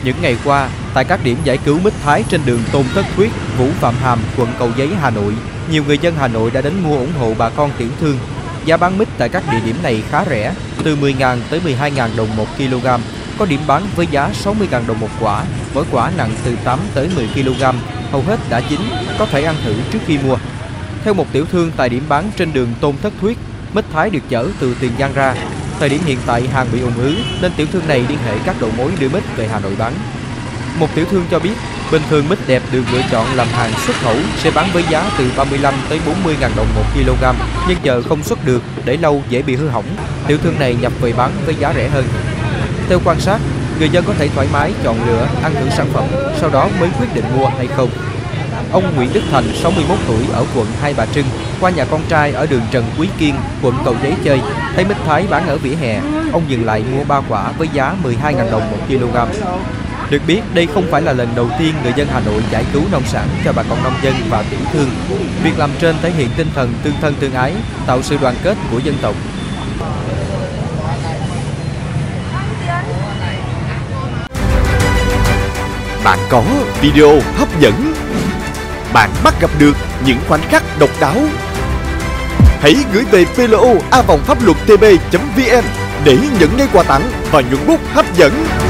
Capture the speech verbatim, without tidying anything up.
Những ngày qua, tại các điểm giải cứu mít thái trên đường Tôn Thất Thuyết, Vũ Phạm Hàm, quận Cầu Giấy, Hà Nội, nhiều người dân Hà Nội đã đến mua ủng hộ bà con tiểu thương. Giá bán mít tại các địa điểm này khá rẻ, từ mười nghìn tới mười hai nghìn đồng một kg. Có điểm bán với giá sáu mươi nghìn đồng một quả, mỗi quả nặng từ tám tới mười ki lô gam, hầu hết đã chín, có thể ăn thử trước khi mua. Theo một tiểu thương tại điểm bán trên đường Tôn Thất Thuyết, mít thái được chở từ Tiền Giang ra. Thời điểm hiện tại hàng bị ùn ứ nên tiểu thương này liên hệ các đầu mối đưa mít về Hà Nội bán. Một tiểu thương cho biết, bình thường mít đẹp được lựa chọn làm hàng xuất khẩu sẽ bán với giá từ ba mươi lăm tới bốn mươi nghìn đồng một kg, nhưng giờ không xuất được, để lâu dễ bị hư hỏng. Tiểu thương này nhập về bán với giá rẻ hơn. Theo quan sát, người dân có thể thoải mái chọn lựa, ăn thử sản phẩm, sau đó mới quyết định mua hay không. Ông Nguyễn Đức Thành, sáu mươi mốt tuổi, ở quận Hai Bà Trưng, qua nhà con trai ở đường Trần Quý Kiên, quận Cầu Giấy chơi, thấy mít thái bán ở vỉa hè, ông dừng lại mua ba quả với giá mười hai nghìn đồng một kg. Được biết, đây không phải là lần đầu tiên người dân Hà Nội giải cứu nông sản cho bà con nông dân và tiểu thương. Việc làm trên thể hiện tinh thần tương thân tương ái, tạo sự đoàn kết của dân tộc. Bạn có video hấp dẫn, bạn bắt gặp được những khoảnh khắc độc đáo. Hãy gửi về pê lờ o a vòng pháp luật tb chấm vn để nhận ngay quà tặng và nhuận bút hấp dẫn.